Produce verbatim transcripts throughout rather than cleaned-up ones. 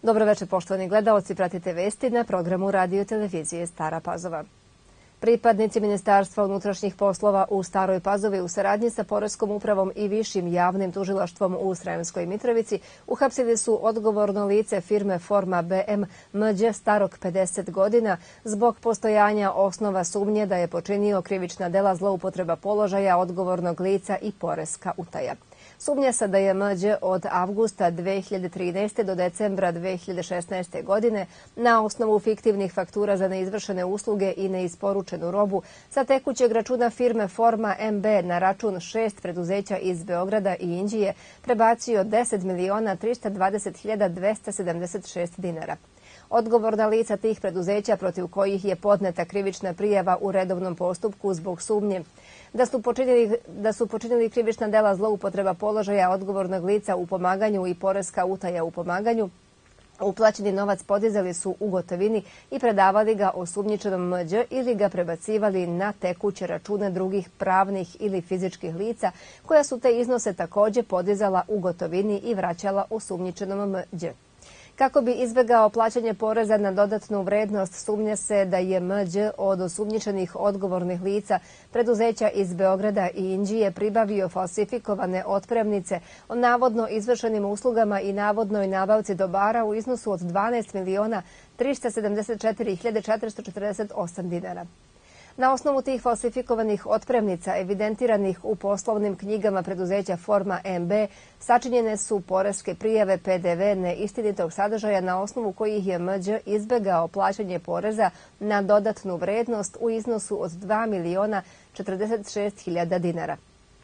Dobro večer, poštovani gledaoci, pratite vesti na programu radio televizije Stara Pazova. Pripadnici Ministarstva unutrašnjih poslova u Staroj Pazovi u saradnji sa Poreskom upravom i Višim javnim tužilaštvom u Sremskoj Mitrovici uhapsili su odgovorno lice firme Forma B M M Đ starog pedeset godina zbog postojanja osnova sumnje da je počinio krivična dela zloupotreba položaja odgovornog lica i poreska utaja. Sumnja se da je M Đ od avgusta dve hiljade trinaeste. do decembra dve hiljade šesnaeste. godine na osnovu fiktivnih faktura za neizvršene usluge i neisporučenu robu sa tekućeg računa firme Forma M B na račun šest preduzeća iz Beograda i Inđije prebacio deset miliona trista dvadeset hiljada dvesta sedamdeset šest dinara. Odgovorna lica tih preduzeća protiv kojih je podneta krivična prijava u redovnom postupku zbog sumnje da su počinili, da su počinili krivična dela zloupotreba položaja odgovornog lica u pomaganju i poreska utaja u pomaganju, uplaćeni novac podizali su u gotovini i predavali ga osumnjičenom M Đ ili ga prebacivali na tekuće račune drugih pravnih ili fizičkih lica koja su te iznose takođe podizala u gotovini i vraćala osumnjičenom M Đ. Kako bi izbegao plaćanje poreza na dodatnu vrednost, sumnja se da je M Đ od osumnjičenih odgovornih lica preduzeća iz Beograda i Inđije pribavio falsifikovane otpremnice o navodno izvršenim uslugama i navodnoj nabavci dobara u iznosu od dvanaest miliona trista sedamdeset četiri hiljade četiristo četrdeset osam dinara. Na osnovu tih falsifikovanih otpremnica evidentiranih u poslovnim knjigama preduzeća Forma M B sačinjene su poreske prijave P D V neistinitog sadržaja na osnovu kojih je M Đ izbegao plaćanje poreza na dodatnu vrednost u iznosu od dva miliona četrdeset šest hiljada dinara.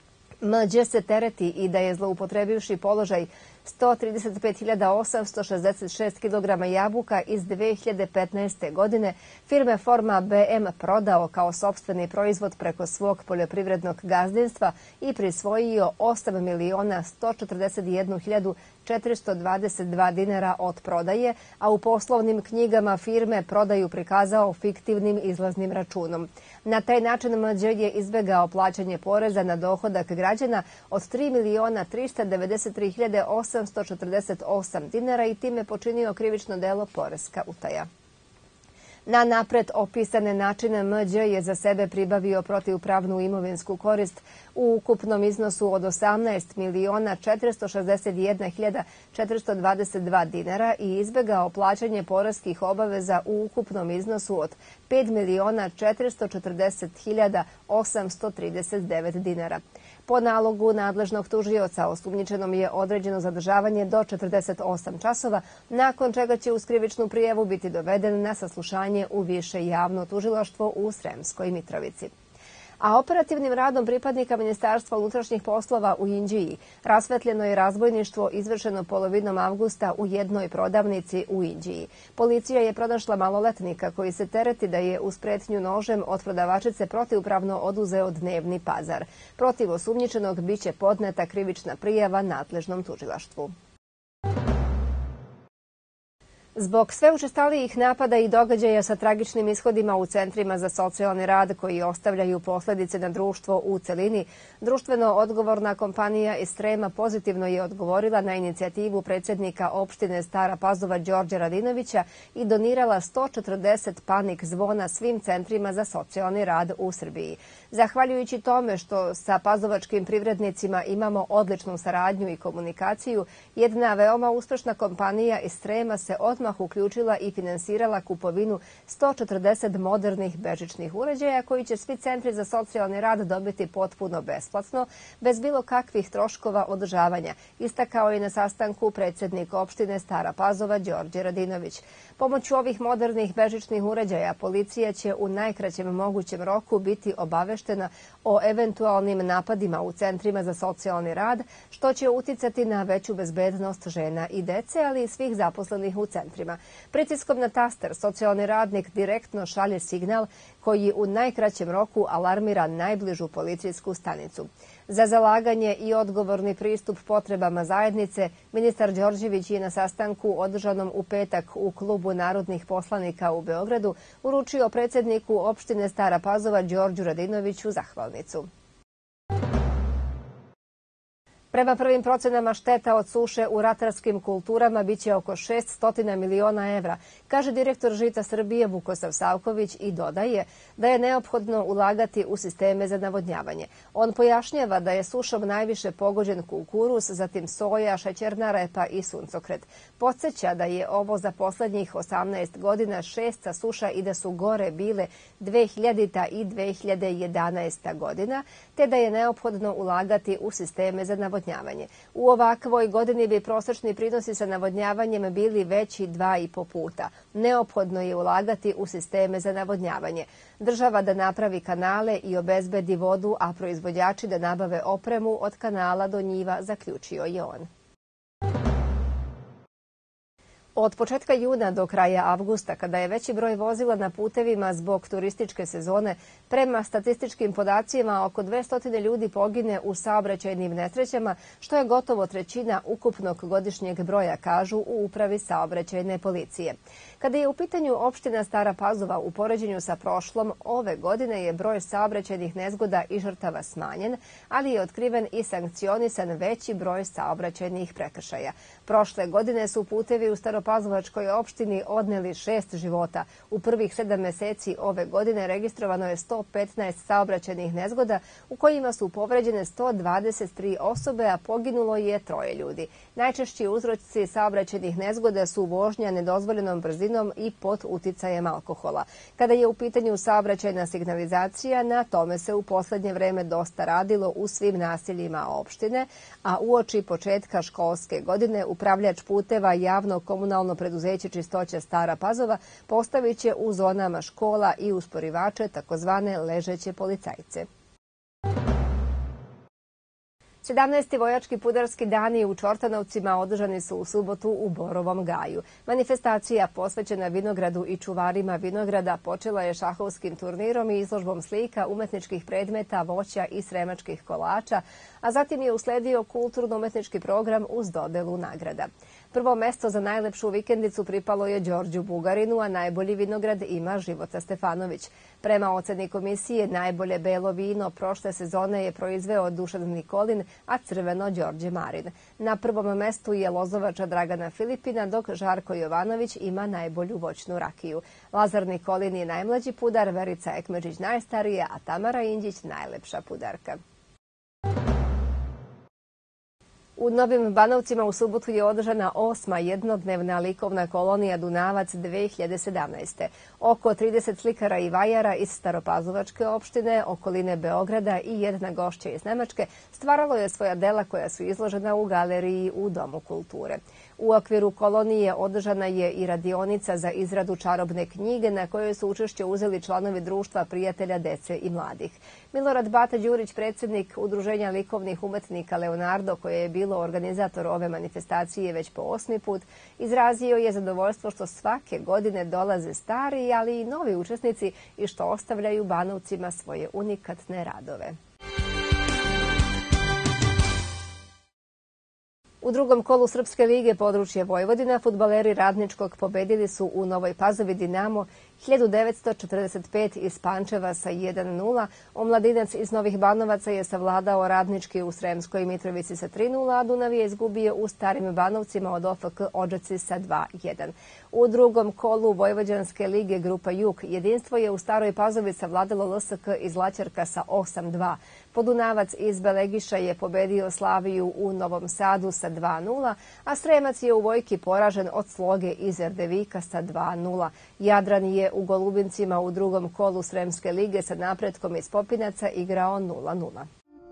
M Đ se tereti i da je zloupotrebivši položaj sto trideset pet hiljada osamsto šezdeset šest kilograma jabuka iz dve hiljade petnaeste. godine firme Forma B M prodao kao sopstveni proizvod preko svog poljoprivrednog gazdinstva i prisvojio osam miliona sto četrdeset jednu hiljadu četiristo dvadeset dva dinara od prodaje, a u poslovnim knjigama firme prodaju prikazao fiktivnim izlaznim računom. Na taj način M Đ je izbegao plaćanje poreza na dohodak građana od tri miliona trista devedeset tri hiljade osamsto četrdeset osam dinara i time počinio krivično delo poreska utaja. Na napred opisane načine M Đ je za sebe pribavio protivpravnu imovinsku korist u ukupnom iznosu od osamnaest miliona četiristo šezdeset jedna hiljada četiristo dvadeset dva dinara i izbegao plaćanje poreskih obaveza u ukupnom iznosu od pet miliona četiristo četrdeset hiljada osamsto trideset devet dinara. Po nalogu nadležnog tužioca osumnjičenom je određeno zadržavanje do četrdeset osam časova, nakon čega će uz krivičnu prijavu biti doveden na saslušanje u Više javno tužilaštvo u Sremskoj Mitrovici. A operativnim radom pripadnika Ministarstva unutrašnjih poslova u Inđiji rasvetljeno je razbojništvo izvršeno polovinom avgusta u jednoj prodavnici u Inđiji. Policija je pronašla maloletnika koji se tereti da je uz pretnju nožem od prodavačice protivpravno oduzeo dnevni pazar. Protiv osumnjičenog biće podneta krivična prijava nadležnom tužilaštvu. Zbog sve učestalijih napada i događaja sa tragičnim ishodima u centrima za socijalni rad koji ostavljaju posledice na društvo u celini, društveno odgovorna kompanija Estrema pozitivno je odgovorila na inicijativu predsjednika opštine Stara Pazova Đorđa Radinovića i donirala sto četrdeset panik zvona svim centrima za socijalni rad u Srbiji. Zahvaljujući tome što sa pazovačkim privrednicima imamo odličnu saradnju i komunikaciju, jedna veoma uspešna kompanija Estrema se odmah uključila i finansirala kupovinu sto četrdeset modernih bežičnih uređaja koji će svi centri za socijalni rad dobiti potpuno besplatno, bez bilo kakvih troškova održavanja, istakao je na sastanku predsjednik opštine Stara Pazova Đorđe Radinović. Pomoću ovih modernih bežičnih uređaja policija će u najkraćem mogućem roku biti obaveštena o eventualnim napadima u centrima za socijalni rad, što će uticati na veću bezbednost žena i dece, ali i svih zaposlenih u centrima. Pritiskom na taster socijalni radnik direktno šalje signal koji u najkraćem roku alarmira najbližu policijsku stanicu. Za zalaganje i odgovorni pristup potrebama zajednice, ministar Đorđević je na sastanku održanom u petak u Klubu narodnih poslanika u Beogradu uručio predsjedniku opštine Stara Pazova Đorđu Radinoviću zahvalnicu. Prema prvim procenama šteta od suše u ratarskim kulturama biće oko šesnaest miliona evra, kaže direktor Žita Srbije Vukosav Savković i dodaje da je neophodno ulagati u sisteme za navodnjavanje. On pojašnjava da je sušom najviše pogođen kukuruz, zatim soja, šećerna repa i suncokret. Podsjeća da je ovo za poslednjih osamnaest godina šesta suša i da su gore bile dve hiljadita i dve hiljade jedanaesta godina, te da je neophodno ulagati u sisteme za navodnjavanje. U ovakvoj godini bi prosečni prinosi sa navodnjavanjem bili veći dva i po puta. Neophodno je ulagati u sisteme za navodnjavanje. Država da napravi kanale i obezbedi vodu, a proizvođači da nabave opremu od kanala do njiva, zaključio je on. Od početka juna do kraja avgusta, kada je veći broj vozila na putevima zbog turističke sezone, prema statističkim podacima oko dvesta ljudi pogine u saobraćajnim nesrećama, što je gotovo trećina ukupnog godišnjeg broja, kažu u Upravi saobraćajne policije. Kada je u pitanju opština Stara Pazova, u poređenju sa prošlom, ove godine je broj saobraćajnih nezgoda i žrtava smanjen, ali je otkriven i sankcionisan veći broj saobraćajnih prekršaja. Prošle godine su putevi u Staropazovačkoj opštini odneli šest života. U prvih sedam meseci ove godine registrovano je sto petnaest saobraćajnih nezgoda u kojima su povređene sto dvadeset tri osobe, a poginulo je troje ljudi. Najčešći uzroci saobraćajnih nezgoda su vožnja nedozvoljenom brzinom i pod uticajem alkohola. Kada je u pitanju saobraćajna signalizacija, na tome se u poslednje vreme dosta radilo u svim naseljima opštine, a uoči početka školske godine upravljač puteva javno komunalno preduzeće Čistoća Stara Pazova postavit će u zonama škola i usporivače, takozvane ležeće policajce. sedamnaesti vojački pudarski dani u Čortanovcima održani su u subotu u Borovom Gaju. Manifestacija posvećena vinogradu i čuvarima vinograda počela je šahovskim turnirom i izložbom slika, umetničkih predmeta, voća i sremačkih kolača, a zatim je usledio kulturno-umetnički program uz dodelu nagrada. Prvo mesto za najlepšu vikendicu pripalo je Đorđu Bugarinu, a najbolji vinograd ima Života Stefanović. Prema oceni komisije, najbolje belo vino prošle sezone je proizveo Dušan Nikolin, a crveno Đorđe Marin. Na prvom mestu je lozovača Dragana Filipina, dok Žarko Jovanović ima najbolju voćnu rakiju. Lazar Nikolin je najmlađi pudar, Verica Ekmeđić najstarija, a Tamara Inđić najlepša pudarka. U Novim Banovcima u subotu je održana osma jednodnevna likovna kolonija Dunavac dve hiljade sedamnaeste. Oko trideset slikara i vajara iz Staropazovačke opštine, okoline Beograda i jedna gošća iz Nemačke stvaralo je svoja dela koja su izložena u galeriji u Domu kulture. U okviru kolonije održana je i radionica za izradu čarobne knjige na kojoj su učešće uzeli članovi Društva prijatelja dece i mladih. Milorad Bata Đurić, predsjednik Udruženja likovnih umetnika Leonardo, koje je bilo organizator ove manifestacije već po osmi put, izrazio je zadovoljstvo što svake godine dolaze stari, ali i novi učesnici i što ostavljaju Banovcima svoje unikatne radove. U drugom kolu Srpske lige područje Vojvodina fudbaleri Radničkog pobedili su u Novoj Pazovi Dinamo hiljadu devetsto četrdeset pet iz Pančeva sa jedan nula. Omladinac iz Novih Banovaca je savladao Radnički u Sremskoj Mitrovici sa tri nula, a Dunav je izgubio u Starim Banovcima od O F K Odžaci sa dva jedan. U drugom kolu Vojvođanske lige Grupa Jug jedinstvo je u Staroj Pazovi savladalo L S K iz Laćarka sa osam dva. Podunavac iz Belegiša je pobedio Slaviju u Novom Sadu sa dva nula, a Sremac je u Vojki poražen od Sloge iz Erdevika sa dva nula. Jadran je u Golubincima u drugom kolu Sremske lige sa Napretkom iz Popinaca igrao nula nula.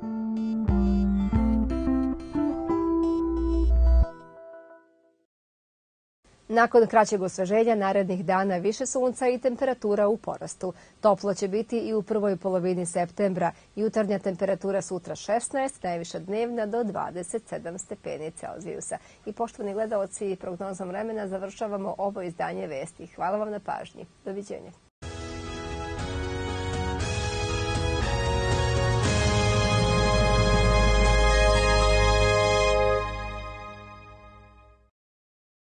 Nakon kraćeg osveženja narednih dana više sunca i temperatura u porastu. Toplo će biti i u prvoj polovini septembra. Jutarnja temperatura sutra šesnaest, najviša dnevna do dvadeset sedam stepeni Celzijusa. I poštovani gledaoci, prognozom vremena završavamo ovo izdanje vesti. Hvala vam na pažnji. Doviđenja.